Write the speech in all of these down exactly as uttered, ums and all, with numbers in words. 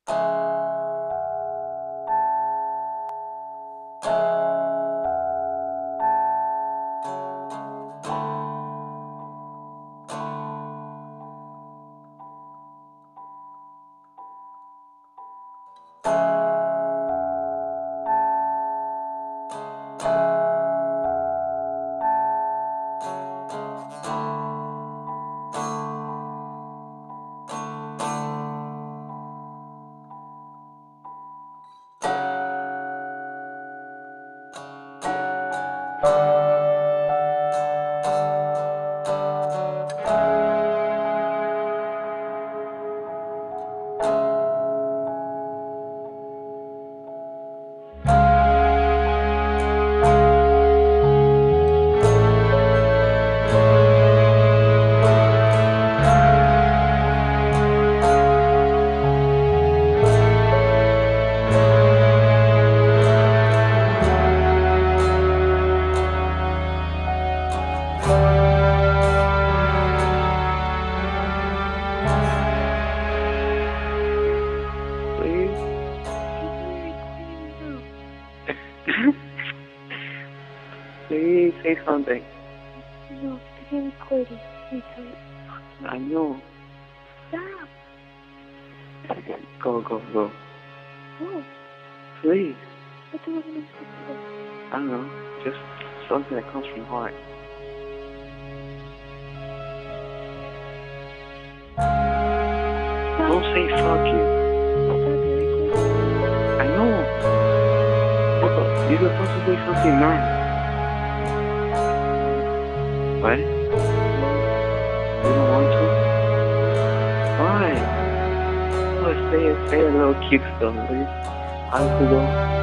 Please say something. No, estoy recording. I'm sorry. I know. Stop. Go, go, go. No. Please. What do you want me to say? I don't know. Just something that comes from the heart. Stop. Don't say fuck you. Stop the recording. I know. You're supposed to say something nice. What? You don't want to? Why? Oh, say it, say a little cute stuff, please. How does it go?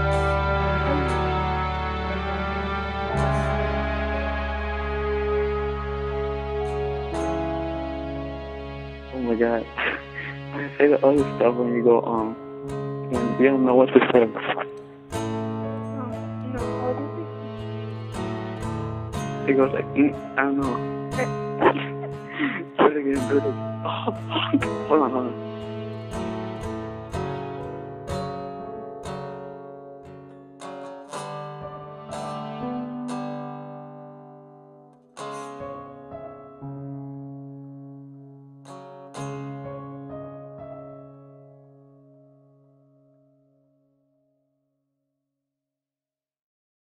Oh my god. I say the other stuff when you go, um, and you don't know what to say. Oh, no, what is it? It goes like, mm, I don't know. Do it again, do it again. Oh, fuck. Hold on, hold on.